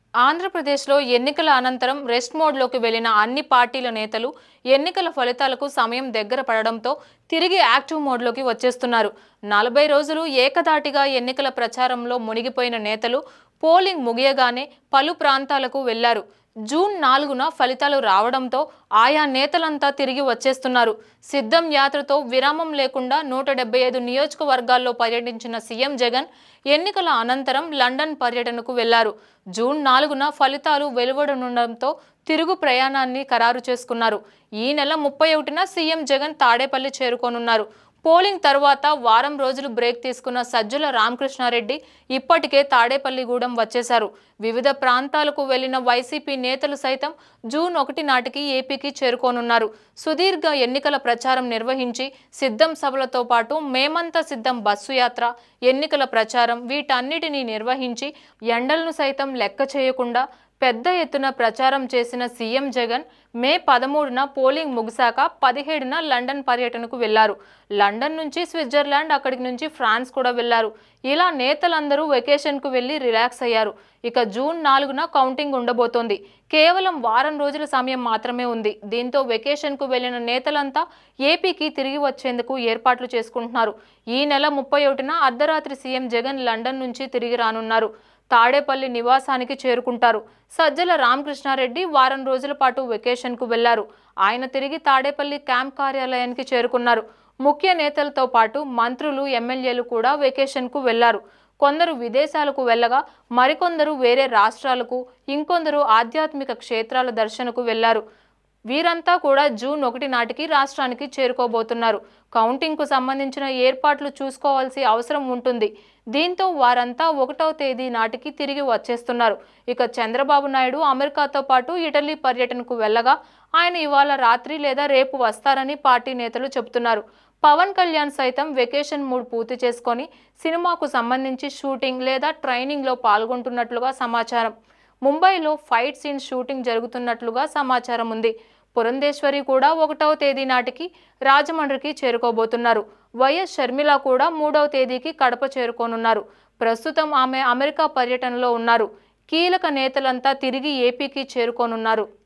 ఆంధ్రప్రదేశ్లో ఎన్నికల అనంతరం రెస్ట్ మోడ్లోకి వెళ్లిన అన్ని పార్టీల నేతలు ఎన్నికల ఫలితాలకు సమయం దగ్గర పడడంతో తిరిగి యాక్టివ్ మోడ్లోకి వచ్చేస్తున్నారు. 40 రోజులు ఏకధాటిగా ఎన్నికల ప్రచారంలో మునిగిపోయిన నేతలు పోలింగ్ ముగియగానే పలు ప్రాంతాలకు వెళ్లారు. జూన్ 4న ఫలితాలు రావడంతో ఆయా నేతలంతా తిరిగి వచ్చేస్తున్నారు. సిద్ధం యాత్రతో విరామం లేకుండా 175 నియోజకవర్గాల్లో పర్యటించిన సీఎం జగన్ ఎన్నికల అనంతరం లండన్ పర్యటనకు వెళ్లారు. జూన్ 4న ఫలితాలు వెలువడనుండడంతో తిరుగు ప్రయాణాన్ని ఖరారు చేసుకున్నారు. ఈ నెల 31న సీఎం జగన్ తాడేపల్లి చేరుకోనున్నారు. పోలింగ్ తర్వాత వారం రోజులు బ్రేక్ తీసుకున్న సజ్జల రామకృష్ణారెడ్డి ఇప్పటికే తాడేపల్లిగూడెం వచ్చేశారు. వివిధ ప్రాంతాలకు వెళ్లిన వైసీపీ నేతలు సైతం జూన్ 1 నాటికి ఏపీకి చేరుకోనున్నారు. సుదీర్ఘ ఎన్నికల ప్రచారం నిర్వహించి సిద్ధం సభలతో పాటు మేమంతా సిద్ధం బస్సు యాత్ర, ఎన్నికల ప్రచారం వీటన్నిటినీ నిర్వహించి ఎండలను సైతం లెక్క చేయకుండా పెద్ద ఎత్తున ప్రచారం చేసిన సీఎం జగన్ మే 13న పోలింగ్ ముగిశాక 17న లండన్ పర్యటనకు వెళ్లారు. లండన్ నుంచి స్విట్జర్లాండ్, అక్కడి నుంచి ఫ్రాన్స్ కూడా వెళ్లారు. ఇలా నేతలందరూ వెకేషన్కు వెళ్లి రిలాక్స్ అయ్యారు. ఇక జూన్ 4న కౌంటింగ్ ఉండబోతోంది. కేవలం వారం రోజుల సమయం మాత్రమే ఉంది. దీంతో వెకేషన్కు వెళ్లిన నేతలంతా ఏపీకి తిరిగి వచ్చేందుకు ఏర్పాట్లు చేసుకుంటున్నారు. ఈ నెల 31న అర్ధరాత్రి సీఎం జగన్ లండన్ నుంచి తిరిగి రానున్నారు. తాడేపల్లి నివాసానికి చేరుకుంటారు. సజ్జల రామకృష్ణారెడ్డి వారం రోజుల పాటు వెకేషన్కు వెళ్లారు. ఆయన తిరిగి తాడేపల్లి క్యాంప్ కార్యాలయానికి చేరుకున్నారు. ముఖ్య నేతలతో పాటు మంత్రులు, ఎమ్మెల్యేలు కూడా వెకేషన్కు వెళ్లారు. కొందరు విదేశాలకు వెళ్లగా మరికొందరు వేరే రాష్ట్రాలకు, ఇంకొందరు ఆధ్యాత్మిక క్షేత్రాల దర్శనకు వెళ్లారు. వీరంతా కూడా జూన్ 1 నాటికి రాష్ట్రానికి చేరుకోబోతున్నారు. కౌంటింగ్కు సంబంధించిన ఏర్పాట్లు చూసుకోవాల్సి అవసరం ఉంటుంది. దీంతో వారంతా 1వ తేదీ నాటికి తిరిగి వచ్చేస్తున్నారు. ఇక చంద్రబాబు నాయుడు అమెరికాతో పాటు ఇటలీ పర్యటనకు వెళ్లగా ఆయన ఇవాళ రాత్రి లేదా రేపు వస్తారని పార్టీ నేతలు చెబుతున్నారు. పవన్ కళ్యాణ్ సైతం వెకేషన్ మూడ్ పూర్తి చేసుకొని సినిమాకు సంబంధించి షూటింగ్ లేదా ట్రైనింగ్లో పాల్గొంటున్నట్లుగా సమాచారం. ముంబైలో ఫైట్ సీన్ షూటింగ్ జరుగుతున్నట్లుగా సమాచారం ఉంది. పురంధేశ్వరి కూడా 1వ తేదీ నాటికి రాజమండ్రికి చేరుకోబోతున్నారు. వైఎస్ షర్మిల కూడా 3వ తేదీకి కడప చేరుకోనున్నారు. ప్రస్తుతం ఆమె అమెరికా పర్యటనలో ఉన్నారు. కీలక నేతలంతా తిరిగి ఏపీకి చేరుకోనున్నారు.